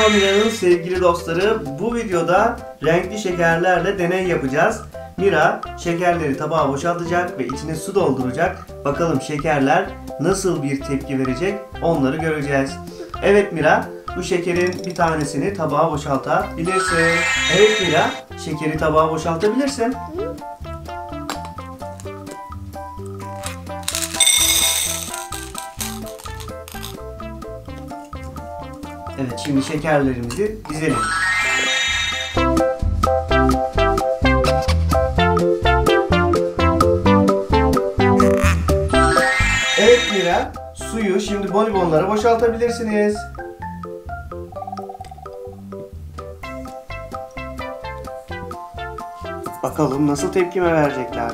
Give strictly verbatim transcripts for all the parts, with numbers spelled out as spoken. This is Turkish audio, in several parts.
Merhaba Mira'nın sevgili dostları. Bu videoda renkli şekerlerle deney yapacağız. Mira şekerleri tabağa boşaltacak ve içine su dolduracak. Bakalım şekerler nasıl bir tepki verecek, onları göreceğiz. Evet Mira, bu şekerin bir tanesini tabağa boşaltabilirsin. Evet Mira, şekeri tabağa boşaltabilirsin. Evet, şimdi şekerlerimizi dizelim. Evet Mira, suyu şimdi bonibonlara boşaltabilirsiniz. Bakalım nasıl tepkime verecekler.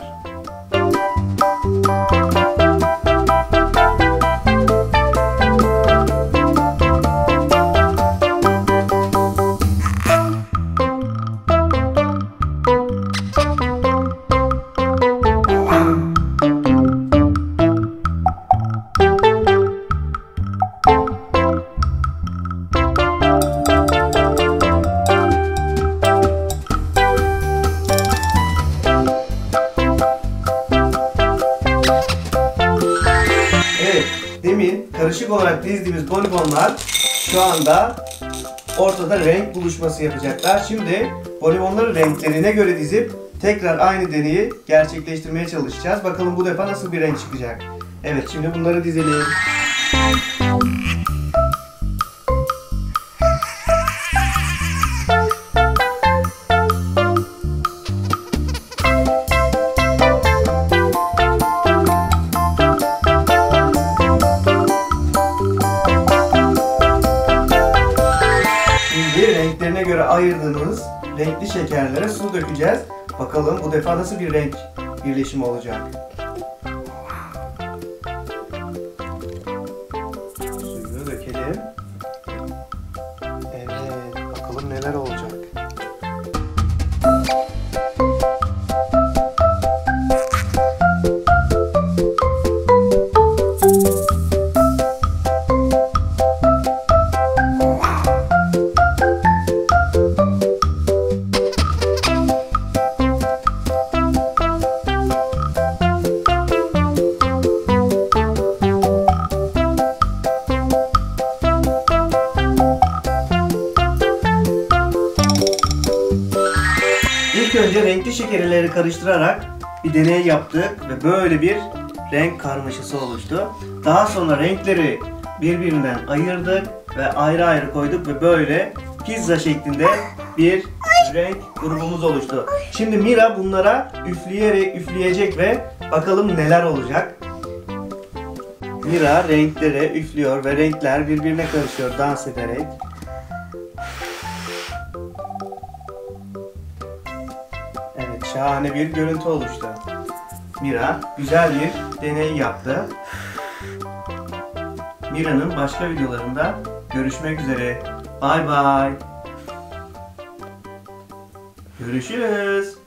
Demin karışık olarak dizdiğimiz bonibonlar şu anda ortada renk buluşması yapacaklar. Şimdi bonibonları renklerine göre dizip tekrar aynı deneyi gerçekleştirmeye çalışacağız. Bakalım bu defa nasıl bir renk çıkacak. Evet, şimdi bunları dizelim. Renklerine göre ayırdığımız renkli şekerlere su dökeceğiz. Bakalım bu defa nasıl bir renk birleşimi olacak. Suyunu dökelim. Evet, bakalım neler olacak. İlk önce renkli şekerleri karıştırarak bir deney yaptık ve böyle bir renk karmaşası oluştu. Daha sonra renkleri birbirinden ayırdık ve ayrı ayrı koyduk ve böyle pizza şeklinde bir renk grubumuz oluştu. Şimdi Mira bunlara üfleyerek üfleyecek ve bakalım neler olacak. Mira renklere üflüyor ve renkler birbirine karışıyor dans ederek. Evet, şahane bir görüntü oluştu. Mira güzel bir deney yaptı. Mira'nın başka videolarında görüşmek üzere. Bay bay. Görüşürüz.